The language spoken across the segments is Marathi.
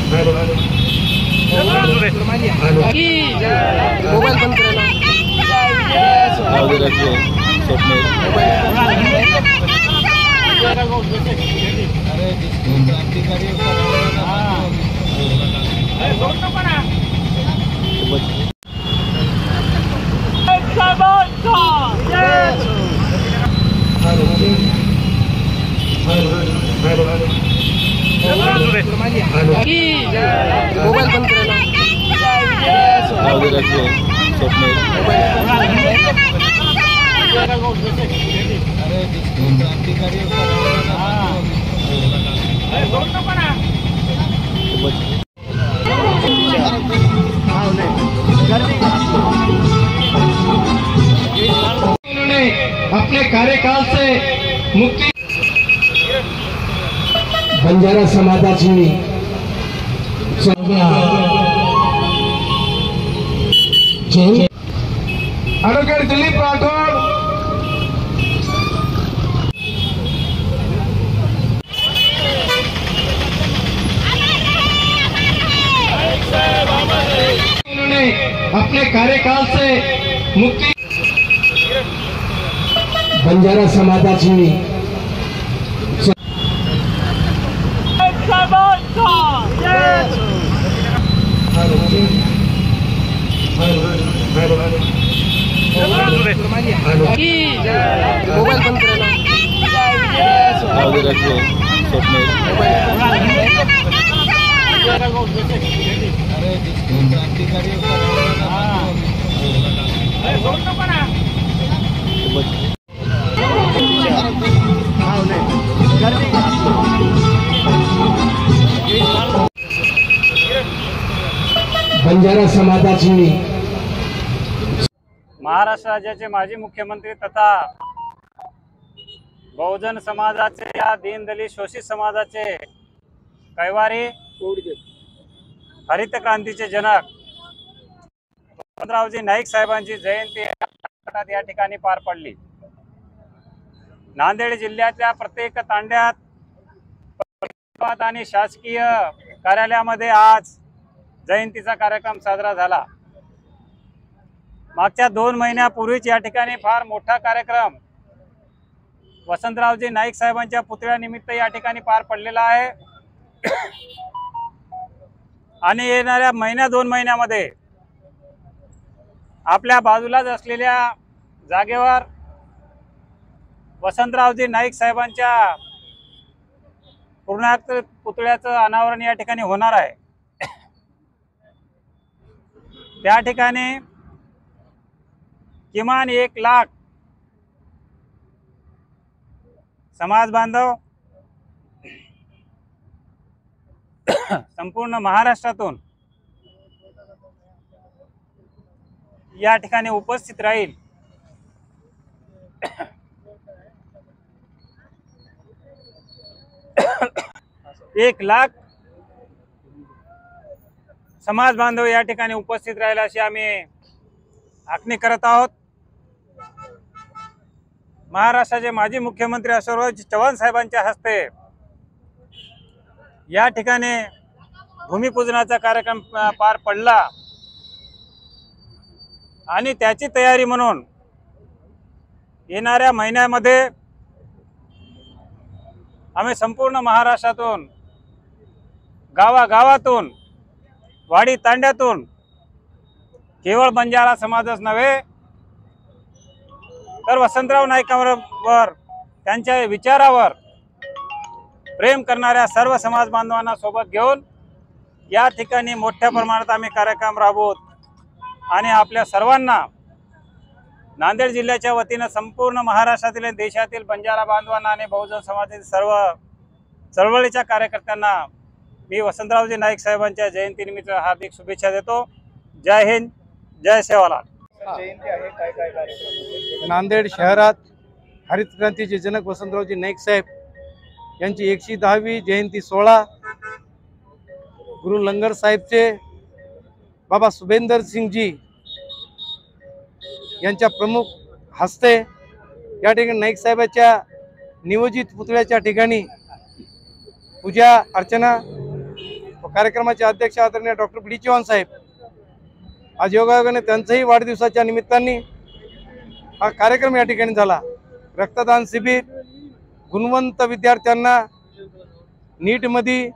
मोबाइल बंद उन्होंने अपने कार्यकाल से मुक्ति बंजारा समाजाची एडवोकेट दिलीप राठौर उन्होंने अपने कार्यकाल से मुक्ति बंजारा समाजाची मोबाइल बंद बंजारा समाजाची महाराष्ट्र राज्याचे माजी मुख्यमंत्री तथा बहुजन समाजाचे या दीनदलित शोषित समाजाचे कैवारी हरित क्रांतीचे जनक वसंतरावजी नाईक साहेबांची जयंती या ठिकाणी पार पडली। नांदेड जिल्ह्यातल्या प्रत्येक तांड्यात आणि शासकीय कार्यालयामध्ये आज जयंतीचा कार्यक्रम साजरा झाला। मागच्या 2 महिन्यापूर्वीच या ठिकाणी फार मोठा कार्यक्रम वसंतरावजी नाईक साहेबांच्या पुतळ्यानिमित्त या ठिकाणी पार पडलेला आहे आणि येणाऱ्या 2 महिन्यामध्ये आपल्या बाजूलाच असलेल्या जागेवर वसंतरावजी नाईक साहेबांच्या पूर्णाकृत पुतळ्याचं अनावरण या ठिकाणी होणार आहे। त्या ठिकाणी किमान 1 लाख समाज बांधव संपूर्ण महाराष्ट्रातून या ठिकाणी उपस्थित राहील। एक लाख समाज बांधव या ठिकाणी उपस्थित राहील अशी आम्ही आखणी करत आहोत। महाराष्ट्राचे माजी मुख्यमंत्री अशोकराव चव्हाण साहेबांच्या हस्ते या ठिकाणी भूमिपूजनाचा कार्यक्रम पार पडला आणि त्याची तयारी म्हणून येणाऱ्या महिन्यामध्ये आम्ही संपूर्ण महाराष्ट्रातून गावागावातून वाडी तांड्यातून केवळ बंजारा समाजच नव्हे तर वसंतराव नाईकांवर त्यांच्या विचारावर प्रेम करणाऱ्या सर्व समाज बांधवांना सोबत घेऊन या ठिकाणी मोठ्या प्रमाणात आम्ही कार्यक्रम राबवत आणि आपल्या सर्वांना नांदेड जिल्ह्याच्या वतीने संपूर्ण महाराष्ट्रातील देशातील बंजारा बांधवांना आणि बहुजन समाजातील सर्व चळवळीच्या कार्यकर्त्यांना मी वसंतरावजी नाईक साहेबांच्या जयंतीनिमित्त हार्दिक शुभेच्छा देतो। जय हिंद, जय सेवालाल। नांदेड शहरात हरित क्रांतीचे जनक वसंतरावजी नाईक साहेब यांची 110वी जयंती सोहळा गुरु लंगर साहेबचे बाबा सुभेंदर सिंगजी यांच्या प्रमुख हस्ते या ठिकाणी नाईक साहेबांच्या नियोजित पुतळ्याच्या ठिकाणी पूजा अर्चना व कार्यक्रमाचे अध्यक्ष आदरणीय डॉक्टर बी डी चव्हाण साहेब, आज योगायोगाने त्यांच्याही वाढदिवसाच्या निमित्ताने हा कार्यक्रम या ठिकाणी झाला। रक्तदान शिबिर, गुणवंत विद्यार्थ्यांना नीटमध्ये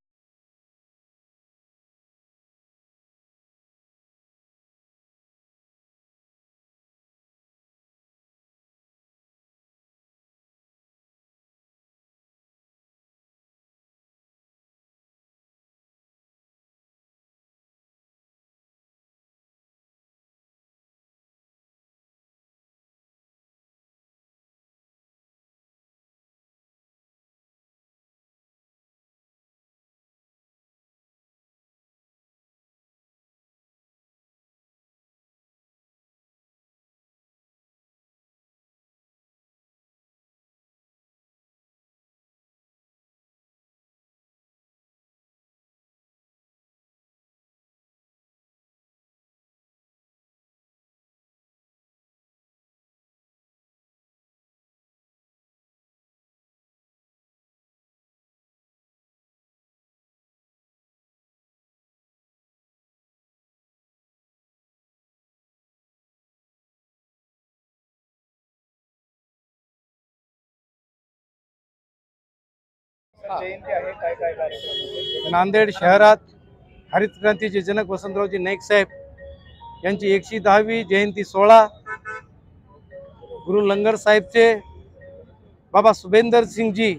नांदेड शहरात हरित क्रांतीचे जनक वसंतरावजी नाईक साहेब यांची 110वी जयंती सोहळा गुरु लंगर साहेबचे बाबा सुभेंदर सिंगजी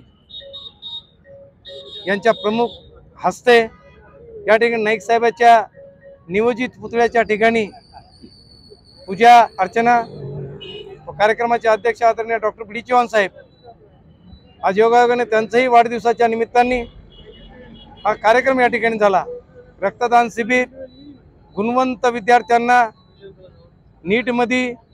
यांच्या प्रमुख हस्ते या ठिकाणी नाईक साहेबाच्या नियोजित पुतळ्याच्या ठिकाणी पूजा अर्चना व कार्यक्रमाचे अध्यक्ष आदरणीय डॉक्टर बी डी चव्हाण साहेब, आज योगायोगाने त्यांच्याही वाढदिवसाच्या निमित्ताने हा कार्यक्रम या ठिकाणी झाला। रक्तदान शिबिर, गुणवंत विद्यार्थ्यांना नीटमध्ये